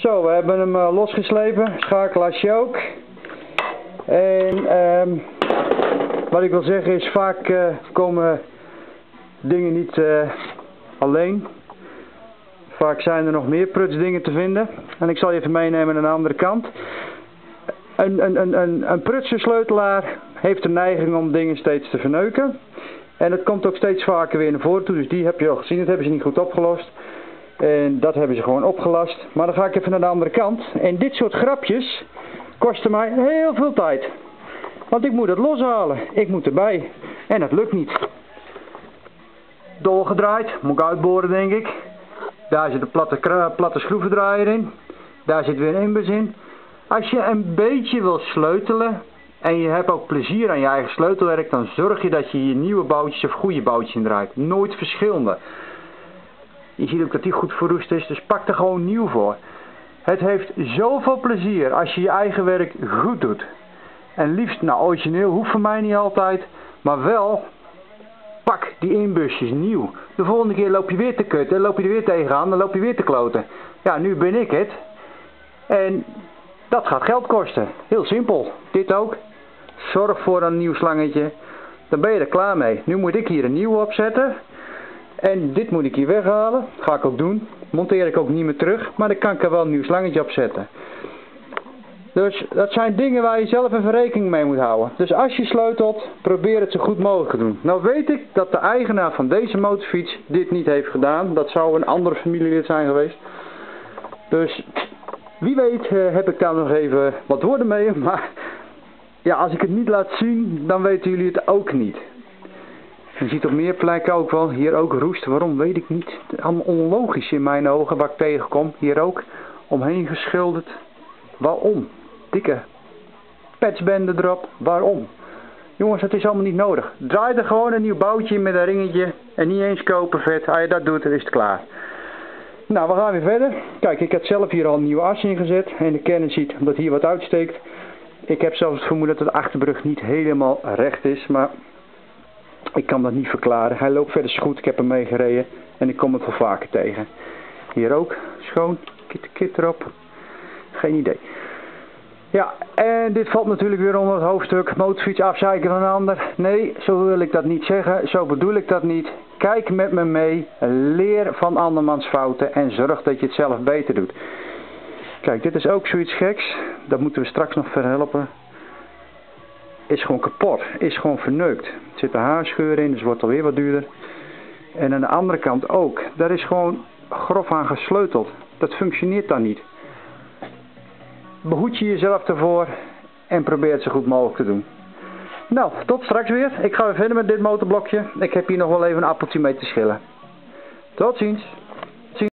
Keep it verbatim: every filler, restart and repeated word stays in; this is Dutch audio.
Zo, we hebben hem uh, losgeslepen, schakelaartje ook. En um, wat ik wil zeggen is, vaak uh, komen dingen niet uh, alleen. Vaak zijn er nog meer prutsdingen te vinden. En ik zal je even meenemen naar de andere kant. Een, een, een, een, een prutse sleutelaar heeft de neiging om dingen steeds te verneuken. En het komt ook steeds vaker weer naar voren toe. Dus die heb je al gezien, dat hebben ze niet goed opgelost. En dat hebben ze gewoon opgelast. Maar dan ga ik even naar de andere kant. En dit soort grapjes kosten mij heel veel tijd. Want ik moet het loshalen. Ik moet erbij. En dat lukt niet. Doorgedraaid. Moet ik uitboren, denk ik. Daar zit een platte, platte schroevendraaier in. Daar zit weer een inbus in. Als je een beetje wil sleutelen en je hebt ook plezier aan je eigen sleutelwerk, dan zorg je dat je je nieuwe boutjes of goede boutjes indraait. Nooit verschillende. Je ziet ook dat die goed verroest is, dus pak er gewoon nieuw voor. Het heeft zoveel plezier als je je eigen werk goed doet. En liefst, nou origineel hoeft voor mij niet altijd, maar wel pak die inbusjes nieuw. De volgende keer loop je weer te kutten, loop je er weer tegenaan, dan loop je weer te kloten. Ja, nu ben ik het. En dat gaat geld kosten. Heel simpel. Dit ook. Zorg voor een nieuw slangetje. Dan ben je er klaar mee. Nu moet ik hier een nieuwe opzetten. En dit moet ik hier weghalen. Dat ga ik ook doen. Monteer ik ook niet meer terug. Maar dan kan ik er wel een nieuw slangetje op zetten. Dus dat zijn dingen waar je zelf even rekening mee moet houden. Dus als je sleutelt, probeer het zo goed mogelijk te doen. Nou weet ik dat de eigenaar van deze motorfiets dit niet heeft gedaan. Dat zou een andere familielid zijn geweest. Dus wie weet uh, heb ik daar nog even wat woorden mee. Maar ja, als ik het niet laat zien, dan weten jullie het ook niet. Je ziet op meer plekken ook wel. Hier ook roest. Waarom weet ik niet. Allemaal onlogisch in mijn ogen waar ik tegenkom. Hier ook omheen geschilderd. Waarom? Dikke patchbanden erop. Waarom? Jongens, het is allemaal niet nodig. Draai er gewoon een nieuw boutje met een ringetje. En niet eens kopervet. Als je dat doet, dan is het klaar. Nou, we gaan weer verder. Kijk, ik heb zelf hier al een nieuwe as ingezet. En de kenner ziet dat hier wat uitsteekt. Ik heb zelfs het vermoeden dat de achterbrug niet helemaal recht is. Maar ik kan dat niet verklaren. Hij loopt verder goed. Ik heb hem meegereden. En ik kom het wel vaker tegen. Hier ook. Schoon. Kit, kit erop. Geen idee. Ja, en dit valt natuurlijk weer onder het hoofdstuk motorfiets afzeiken van een ander. Nee, zo wil ik dat niet zeggen. Zo bedoel ik dat niet. Kijk met me mee. Leer van andermans fouten. En zorg dat je het zelf beter doet. Kijk, dit is ook zoiets geks. Dat moeten we straks nog verhelpen. Is gewoon kapot. Is gewoon verneukt. Er zit een haarscheur in, dus het wordt alweer wat duurder. En aan de andere kant ook. Daar is gewoon grof aan gesleuteld. Dat functioneert dan niet. Behoed je jezelf ervoor en probeer het zo goed mogelijk te doen. Nou, tot straks weer. Ik ga weer verder met dit motorblokje. Ik heb hier nog wel even een appeltje mee te schillen. Tot ziens.